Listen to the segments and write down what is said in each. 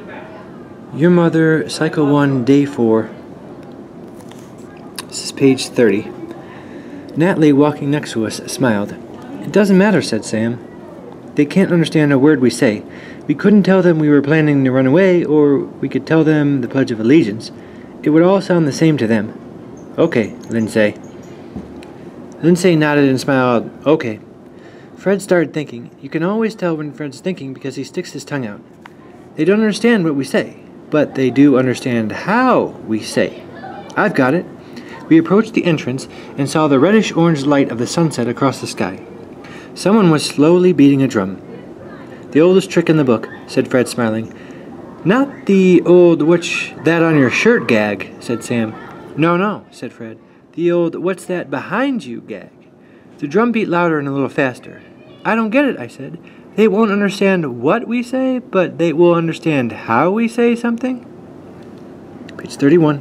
Your Mother, Cycle 1, Day 4. This is page 30. Natalie, walking next to us, smiled. "It doesn't matter," said Sam. "They can't understand a word we say. We couldn't tell them we were planning to run away, or we could tell them the Pledge of Allegiance. It would all sound the same to them." "Okay, Lindsay." Lindsay nodded and smiled. "Okay." Fred started thinking. You can always tell when Fred's thinking because he sticks his tongue out. They don't understand what we say, but they do understand how we say. I've got it. We approached the entrance and saw the reddish-orange light of the sunset across the sky. Someone was slowly beating a drum. "The oldest trick in the book," said Fred, smiling. "Not the old what's that on your shirt gag," said Sam. No, said Fred. "The old what's that behind you gag." The drum beat louder and a little faster. "I don't get it," I said. "They won't understand what we say, but they will understand how we say something?" Page 31.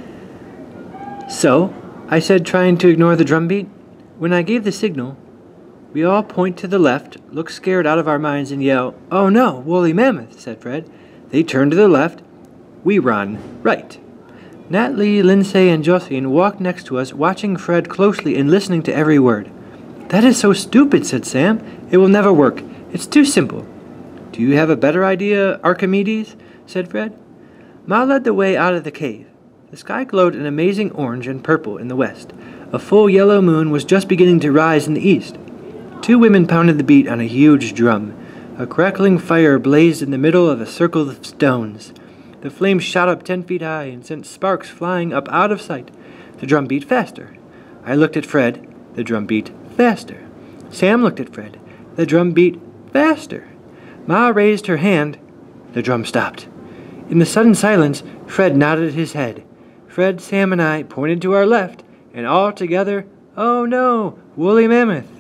"So," I said, trying to ignore the drum beat, "when I gave the signal, we all point to the left, look scared out of our minds, and yell, 'Oh no, woolly mammoth,'" said Fred. "They turn to the left. We run right." Natalie, Lindsay, and Jocelyn walked next to us, watching Fred closely and listening to every word. "That is so stupid," said Sam. "It will never work. It's too simple." "Do you have a better idea, Archimedes?" said Fred. Ma led the way out of the cave. The sky glowed an amazing orange and purple in the west. A full yellow moon was just beginning to rise in the east. Two women pounded the beat on a huge drum. A crackling fire blazed in the middle of a circle of stones. The flames shot up 10 feet high and sent sparks flying up out of sight. The drum beat faster. I looked at Fred. The drum beat faster. Sam looked at Fred. The drum beat faster. Ma raised her hand. The drum stopped. In the sudden silence, Fred nodded his head. Fred, Sam, and I pointed to our left, and all together, "Oh no, woolly mammoth!"